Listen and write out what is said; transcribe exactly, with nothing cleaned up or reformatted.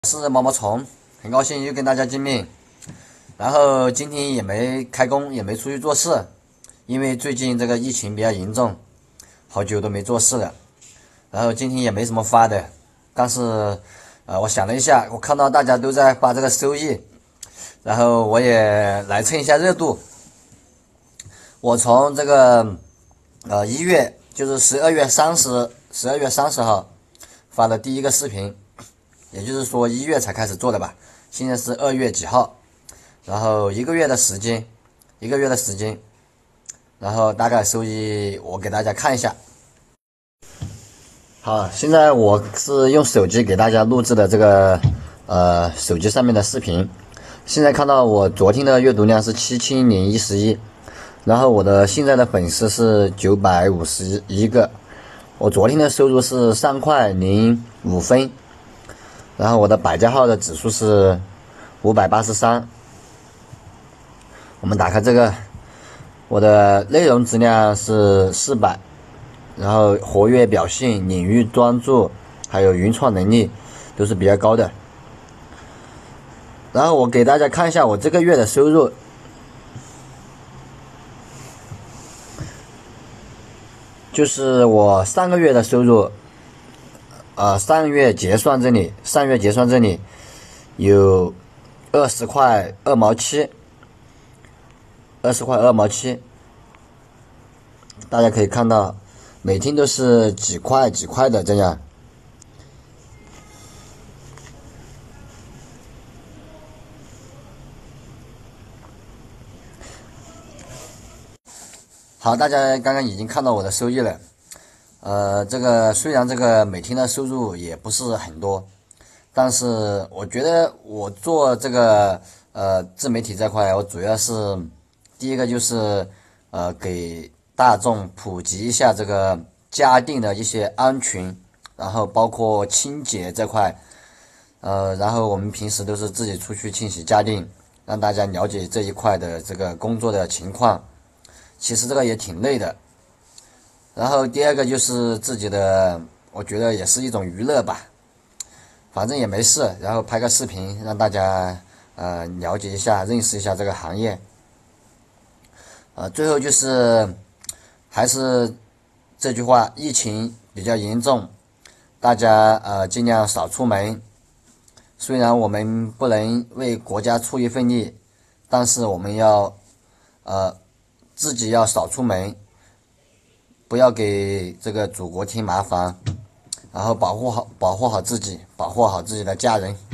是毛毛虫，很高兴又跟大家见面。然后今天也没开工，也没出去做事，因为最近这个疫情比较严重，好久都没做事了。然后今天也没什么发的，但是呃，我想了一下，我看到大家都在发这个收益，然后我也来蹭一下热度。我从这个呃一月，就是十二月三十，十二月三十号发的第一个视频。也就是说一月才开始做的吧，现在是二月几号，然后一个月的时间，一个月的时间，然后大概收益我给大家看一下。好，现在我是用手机给大家录制的这个呃手机上面的视频。现在看到我昨天的阅读量是七千零一十一，然后我的现在的粉丝是九百五十一个，我昨天的收入是三块零五分。然后我的百家号的指数是五百八十三。我们打开这个，我的内容质量是四百，然后活跃表现、领域专注，还有原创能力都是比较高的。然后我给大家看一下我这个月的收入，就是我上个月的收入。呃，上月结算这里，上月结算这里有二十块二毛七，二十块二毛七，大家可以看到，每天都是几块几块的这样。好，大家刚刚已经看到我的收益了。呃，这个虽然这个每天的收入也不是很多，但是我觉得我做这个呃自媒体这块，我主要是第一个就是呃给大众普及一下这个家电的一些安全，然后包括清洁这块，呃，然后我们平时都是自己出去清洗家电，让大家了解这一块的这个工作的情况。其实这个也挺累的。然后第二个就是自己的，我觉得也是一种娱乐吧，反正也没事，然后拍个视频让大家呃了解一下、认识一下这个行业。呃，最后就是还是这句话，疫情比较严重，大家呃尽量少出门。虽然我们不能为国家出一份力，但是我们要呃自己要少出门。不要给这个祖国添麻烦，然后保护好保护好自己，保护好自己的家人。